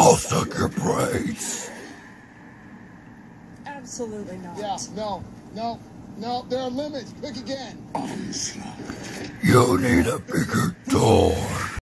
I'll suck your brains. Absolutely not. Yeah, no, there are limits. Pick again. You need a bigger door.